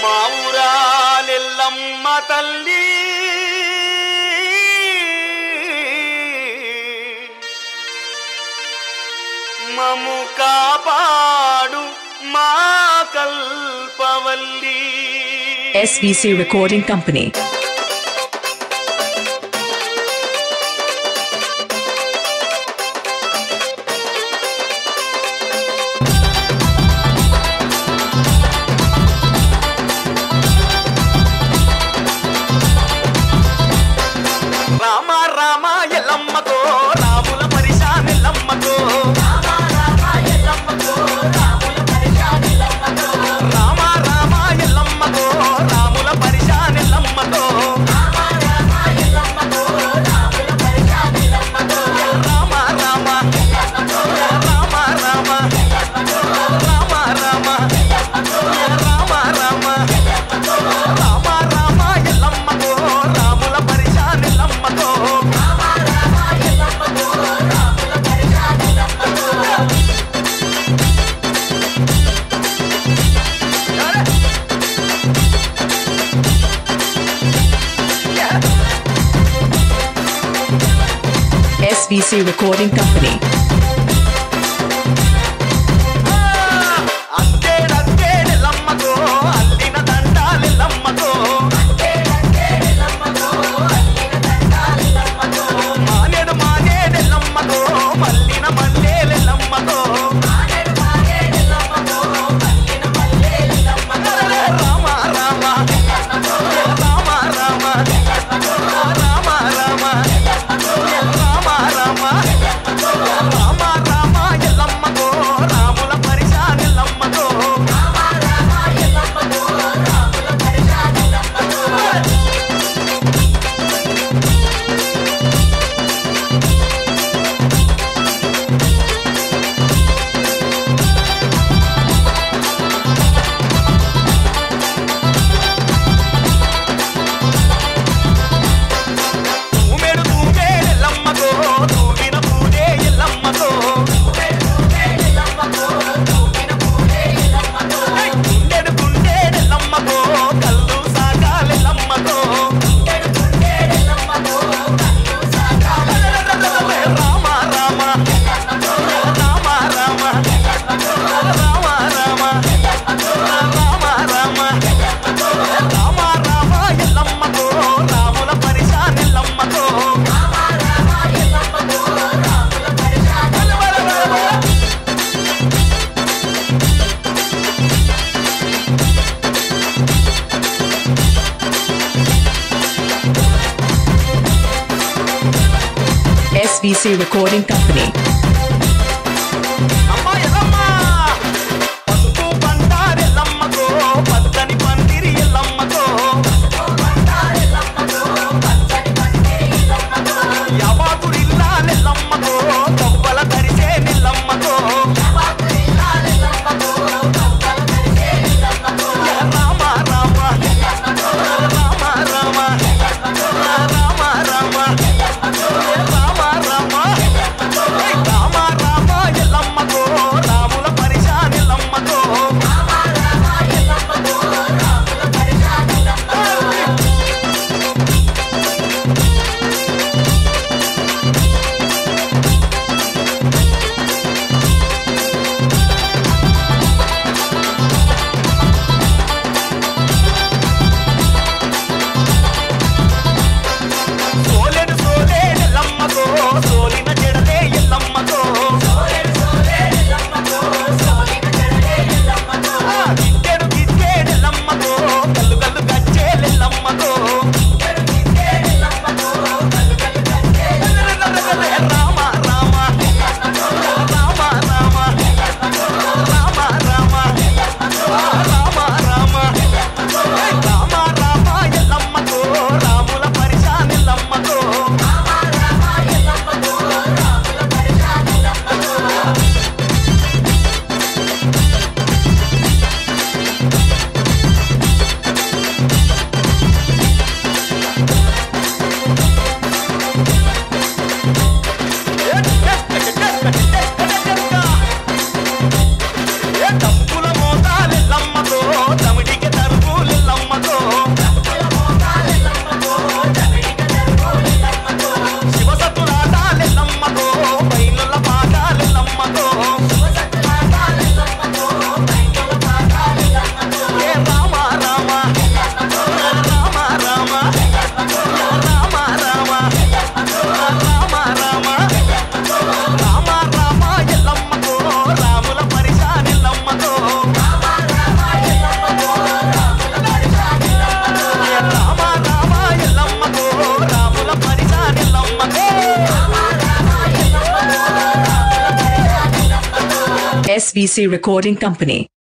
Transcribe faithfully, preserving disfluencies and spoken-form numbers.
మావురాలెల్లమ్మ తల్లి మము కాపాడు మా కల్పవల్లి. S V C Recording Company. Rama Rama ఎల్లమ్మకో రాముల పరిశాన్ ఎల్లమ్మకో రామ రామ ఎల్లమ్మకో రాముల పరిశాన్ ఎల్లమ్మకో రామ రామ ఎల్లమ్మకో రాముల పరిశాన్ ఎల్లమ్మకో రామ రామ ఎల్లమ్మకో రాముల పరిశాన్ ఎల్లమ్మకో రామ రామ ఎల్లమ్మకో రామ రామ ఎల్లమ్మకో రామ రామ ఎల్లమ్మకో రామ రామ ఎల్లమ్మకో రామ రామ ఎల్లమ్మకో రాముల పరిశాన్ ఎల్లమ్మకో రామ రామ ఎల్లమ్మకో రాముల పరిశాన్ ఎల్లమ్మకో. S V C Recording Company. అత్తేడత్తేడెల్లమ్మకో అల్లిన దండాలెల్లమ్మకో అత్తేడత్తేడెల్లమ్మకో అల్లిన దండాలెల్లమ్మకో మానేడు మానేడెల్లమ్మకో మల్లిన మల్లేలెల్లమ్మకో మానేడు మానేడెల్లమ్మకో మల్లిన మల్లేలెల్లమ్మకో రామ రామ ఎల్లమ్మకో రామ రామ ఎల్లమ్మకో రామ రామ ఎల్లమ్మకో రామ రామ ఎల్లమ్మకో రామ రామ ఎల్లమ్మకో రాముల పరిశాన్ ఎల్లమ్మకో రామ రామ ఎల్లమ్మకో రాముల పరిశాన్ ఎల్లమ్మకో. తూమెడు తూమెడెల్లమ్మకో తూగిన పూజే ఎల్లమ్మకో గుండెడు గుండెడెల్లమ్మకో కల్లు సాగాలెల్లమ్మకో రామ రామ రామ రామ రామ రామ రామ రామ రామ రామ ఎల్లమ్మకో రాముల పరిశాన్ ఎల్లమ్మకో రామ రామ ఎల్లమ్మకో రాముల పరిశాన్ ఎల్లమ్మకో. S V C Recording Company. అమ్మ ఎల్లమ్మ పసుపు బండారెల్లమ్మకో పచ్చని పందిరి ఎల్లమ్మకో యాబాతురిల్లాలెల్లమ్మకో కొవ్వల తరిసే నిల్లమ్మకో Rama Rama Rama Rama Rama Rama Rama Rama Rama Rama S B C Recording Company.